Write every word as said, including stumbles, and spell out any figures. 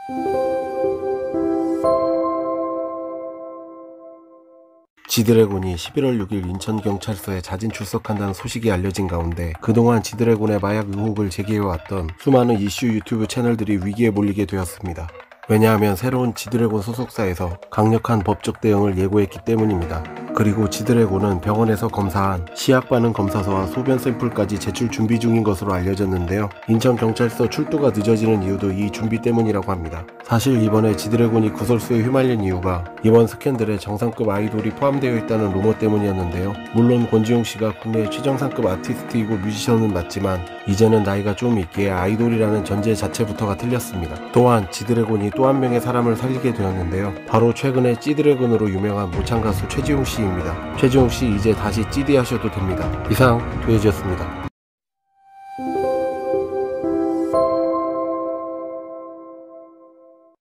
지드래곤이 십일월 육일 인천경찰서에 자진 출석한다는 소식이 알려진 가운데 그동안 지드래곤의 마약 의혹을 제기해왔던 수많은 이슈 유튜브 채널들이 위기에 몰리게 되었습니다. 왜냐하면 새로운 지드래곤 소속사에서 강력한 법적 대응을 예고했기 때문입니다. 그리고 지드래곤은 병원에서 검사한 시약 반응 검사서와 소변 샘플까지 제출 준비 중인 것으로 알려졌는데요. 인천경찰서 출두가 늦어지는 이유도 이 준비 때문이라고 합니다. 사실 이번에 지드래곤이 구설수에 휘말린 이유가 이번 스캔들에 정상급 아이돌이 포함되어 있다는 루머 때문이었는데요. 물론 권지용 씨가 국내 최정상급 아티스트이고 뮤지션은 맞지만 이제는 나이가 좀 있기에 아이돌이라는 전제 자체부터가 틀렸습니다. 또한 지드래곤이 또 한 명의 사람을 살리게 되었는데요. 바로 최근에 찌드래곤으로 유명한 모창 가수 최지용 씨입니다. 최지용 씨 이제 다시 찌디 하셔도 됩니다. 이상 도예지였습니다.